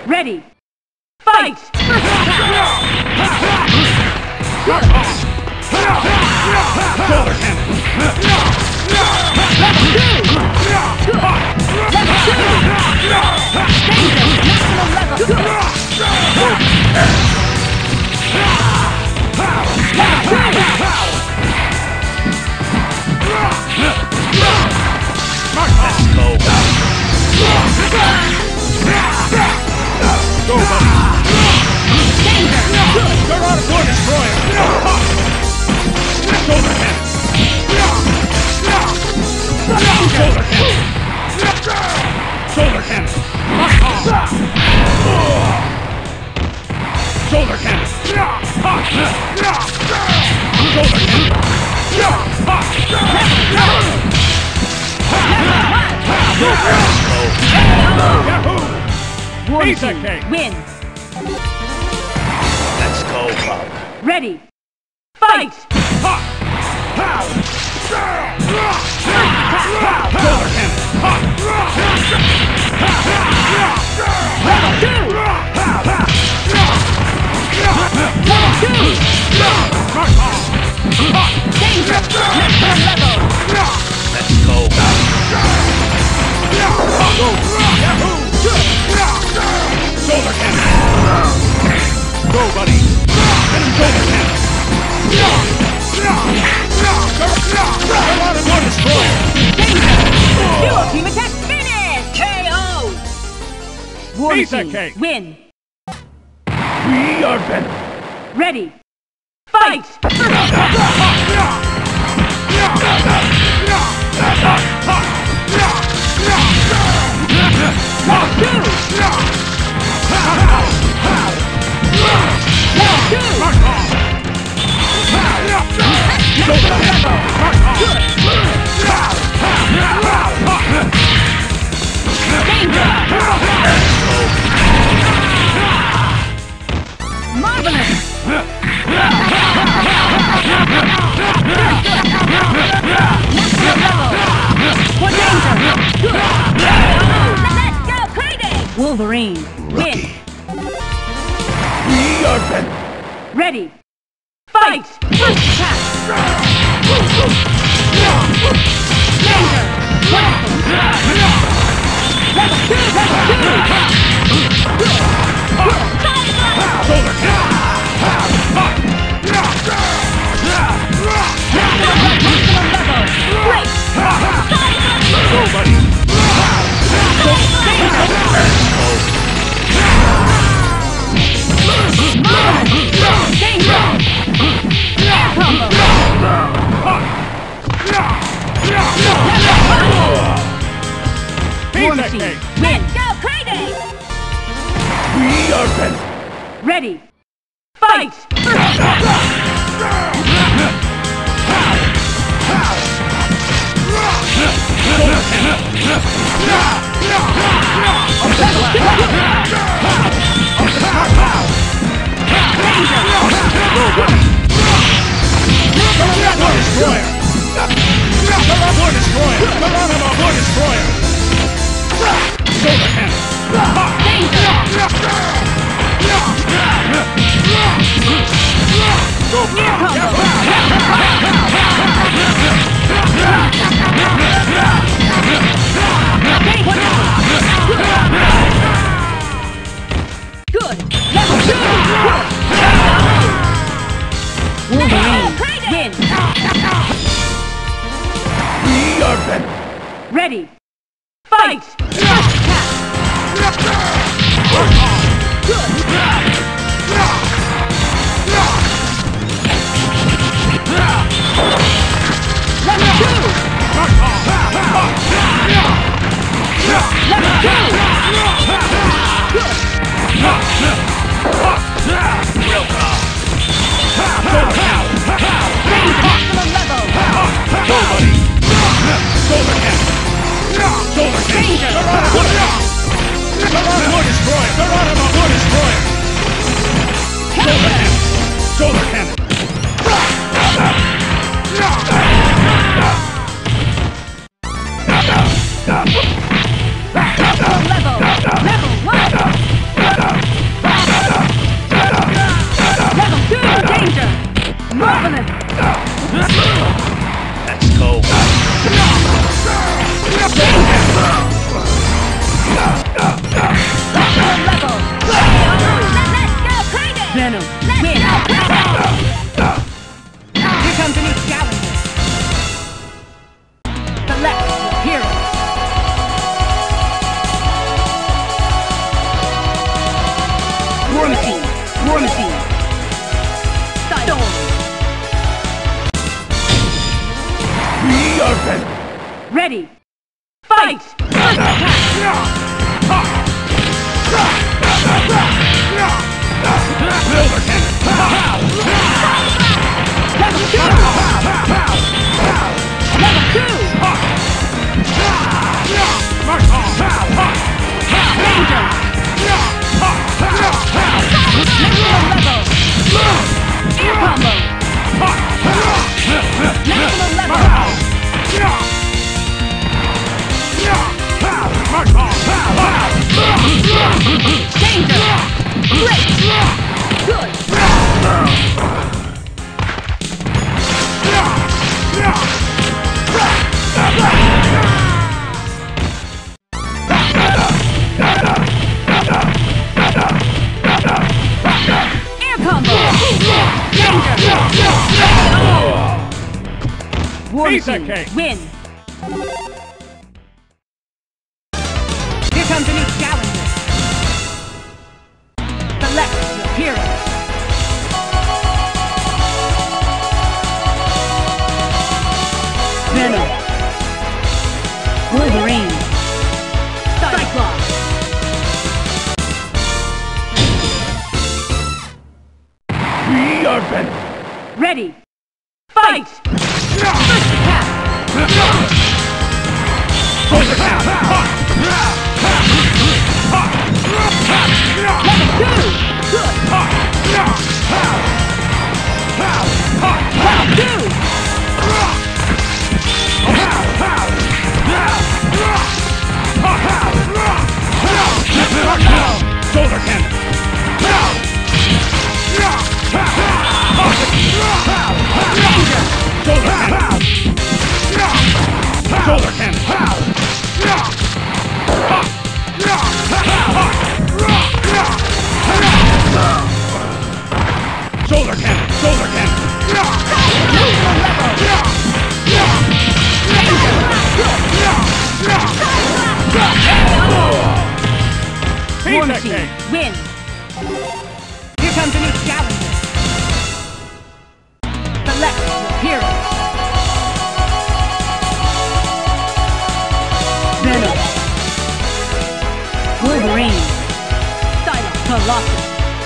Ready. Fight! Shoulder cannon! Let's go! Go, buddy! They're on a door destroyer! Shoulder cannon! Shoulder cannon! Shoulder cannon! Shoulder cannon! War Piece of Team cake. wins. Let's go, Bug. Ready. Fight! Shoulder cannon! Let's go. Shoulder cannon! Go, buddy! Get him shoulder cannon! One destroyer! Dual Team attack finish! KO! War Piece of Team cake. win. We are better! Ready. Fight! Marvelous! For danger! Let's go crazy! Wolverine, win! We are better! Ready! Fight! First attack! Danger! Wonderful! Level 2! Shoulder cannon! Great! Go, buddy! Danger! Air combo! War Piece of Machine, cake! win! Go crazy! We are better! Ready! Fight! Good! Level 2! Wolverine, win! We are better! Ready! Fight! First attack! Good! Level 2! Level 2! Good! Real calm! Maximum level! Go, buddy! Shoulder cannon! Shoulder cannon! Danger! War destroyer! Geronimo, war destroyer! Shoulder cannon! Shoulder cannon! Maximum level! Level 1! Ready. Fight! First attack! Silver cannon! Level 2! Level 2! Mark on! Danger! Maximum level! Air combo! Maximum level! Mark on! Danger! Great! Good! Air combo! Danger! War Pizza Team cake. win! Here comes a new challenger. Select your hero. Venom. Wolverine. Cyclops. We are Venom! Ready. Fight! First attack. Silver cannon! Level 2. Good. Level 2. Shoulder cannon! Shoulder cannon! Shoulder cannon! Shoulder cannon! Shoulder cannon! War Pizza Team cake! win. Here comes a new challenger. Select your hero. Venom. Wolverine. Cyclops. Colossus.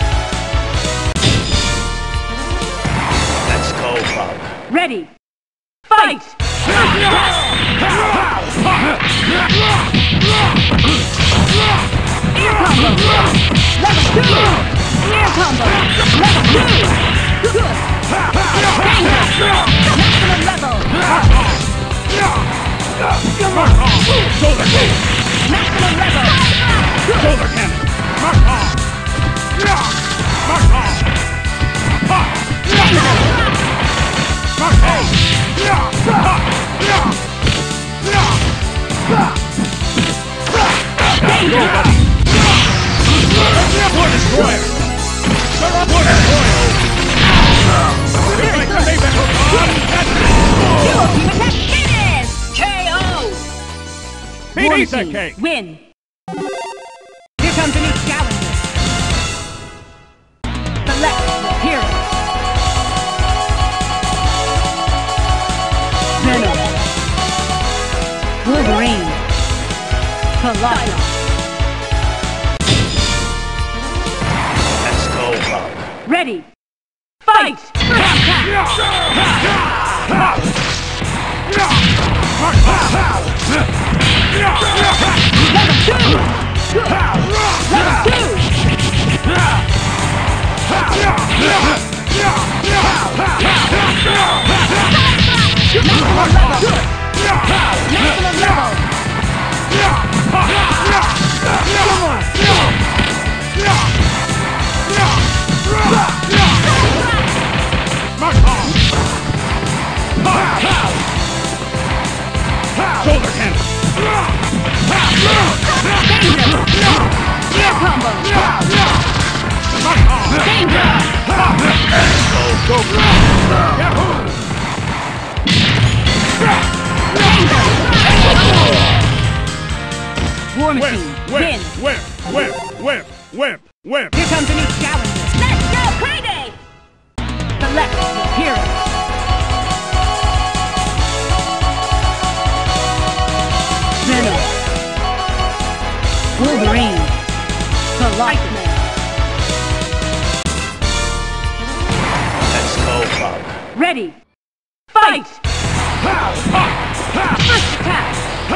Let's go, Bug. Ready. Fight! Air combo! Level 2! Air combo! Level 2! Good! Danger! Maximum level! Shoulder cannon! Maximum level! Shoulder cannon! Mark on! Mark on! Danger! Mark on! Danger! War Destroyer! War Destroyer! Very good! Duo Team attack finish! KO! War Pizza Team cake! win! Here comes a new challenger. Select your hero. Venom. Wolverine. Colossus. Let's go, Bug. Ready. Fight! First attack! Level 2! Good! Level 2! Maximum level! Good! Maximum level! Mark on! Shoulder cannon! Danger! Air combo! Mark on! Danger! Go, go! Yahoo! War Whip, Machine win! whip, whip, whip, whip, whip! Here comes a new challenger. Let's go crazy! Select your hero. Wolverine. Colossus. Let's go, Bob. Ready. Fight! First attack!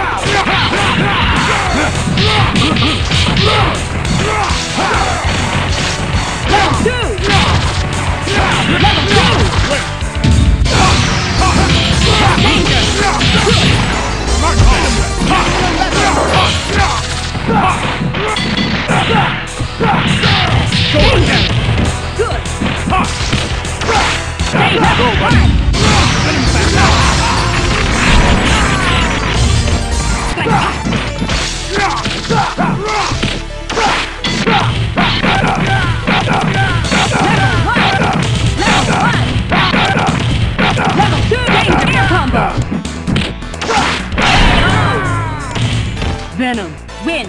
Level 2! Level 2! Danger! Danger! Good! Level 2 air combo! Venom, win!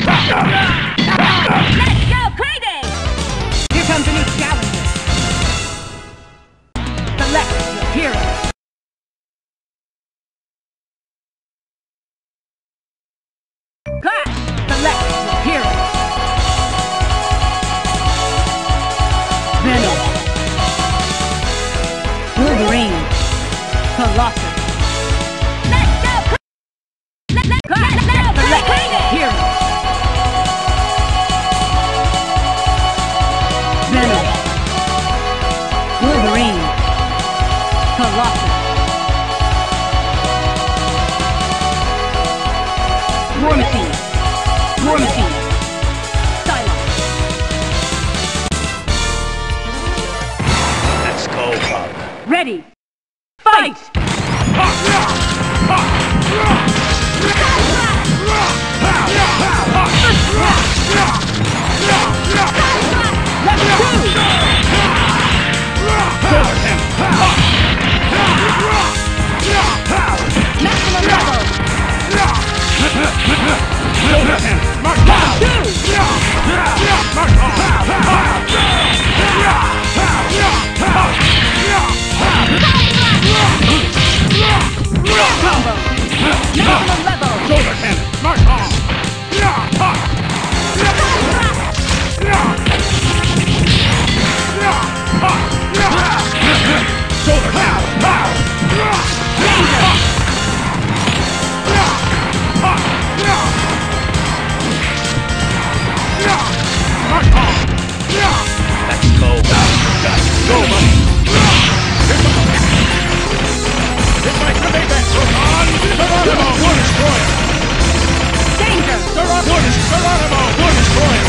Let's go crazy! Here comes a new challenger. Select your hero. Clash! Select your hero. Venom. Wolverine. Colossus. Let's go! Clash! Select hero. Venom. Wolverine. Colossus. War Machine. War Machine. Silence. Let's go, Bob. Ready. Fight! Maximum level! Combo! Maximum level! Shoulder cannon! Mark on! Shoulder cannon! Let's go! Go, buddy! It might come back! On! Geronimo! War Destroyer! Danger! Geronimo! War Destroyer!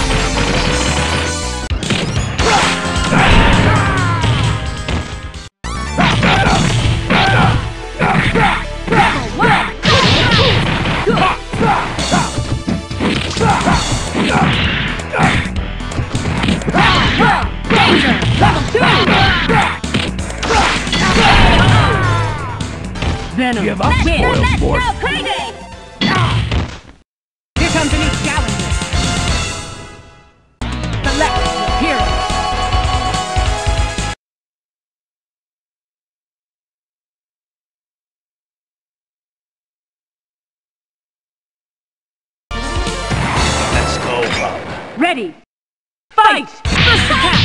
Venom. Give up, Win. spoiled Let's sport. go crazy! Here comes a new challenger. Select your hero. Let's go, Bob. Ready. Fight! First attack!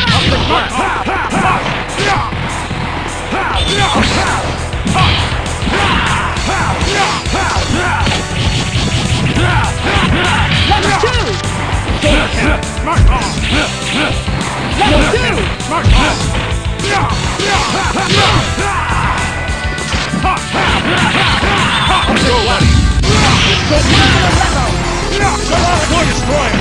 Level 2! Mark on! Level 2! Mark on! Go, buddy! Maximum level! War Destroyer!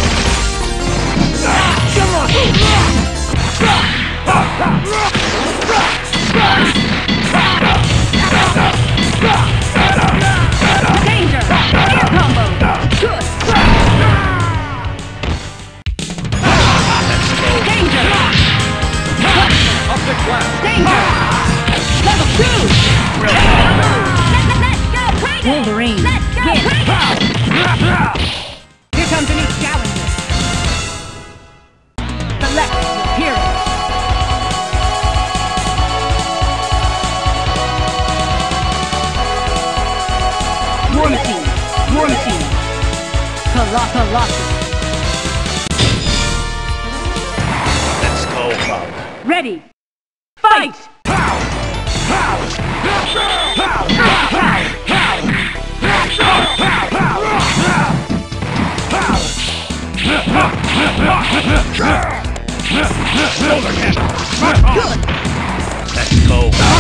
Danger! Air combo! Good! Danger! Optic blast! Danger! Level 2! Let's go crazy! Wolverine! Let's go crazy! Here comes a new challenger. Select your hero. Colossus. Let's go, Bob. Ready. Fight! Shoulder cannon. Good. Let's go.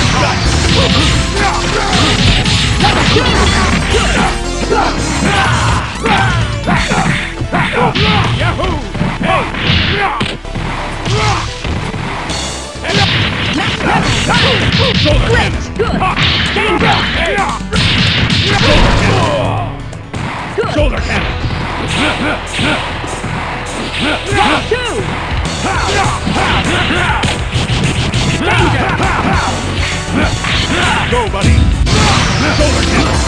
Yahoo! Hey! Shoulder cannon. Good. Danger. Shoulder cannon. Round 2. Danger. Go, buddy. Shoulder cannon.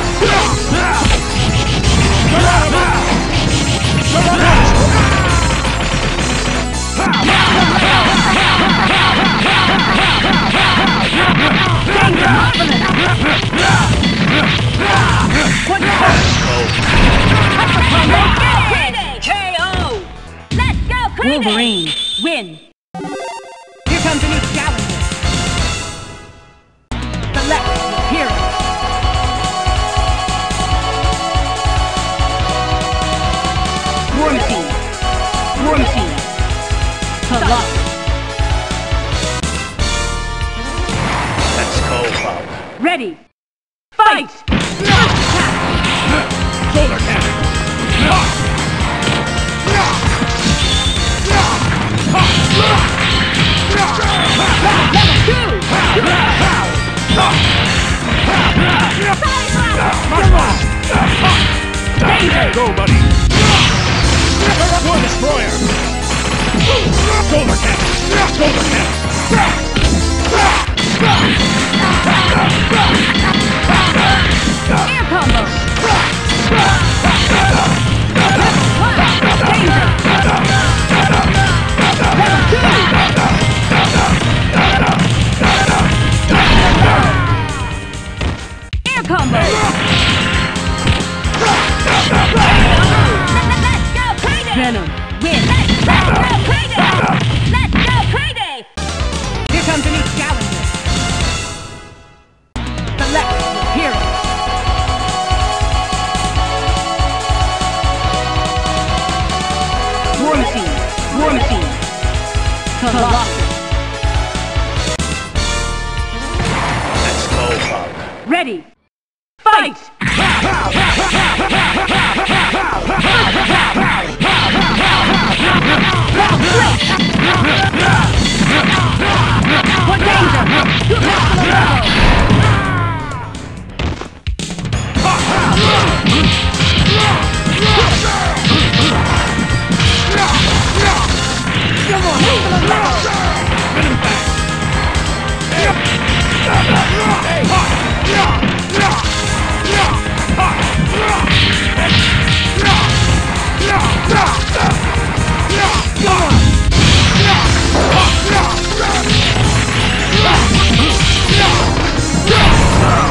Wolverine, win! Here comes a new challenger! Select your hero! War Machine! War Machine! Colossus! Let's go, Bob. Ready! Fight! Shoulder cannon. Go, buddy! War Destroyer! Shoulder cannon! Shoulder cannon! Air combo! Air combo! Venom, win! Let's go crazy! Let's go crazy! Here comes a new challenger! Select your hero! War Machine! War Machine! Colossus! Let's go, Bob. Ready! Fight! For danger!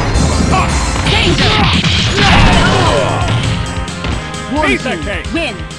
War Machine, win!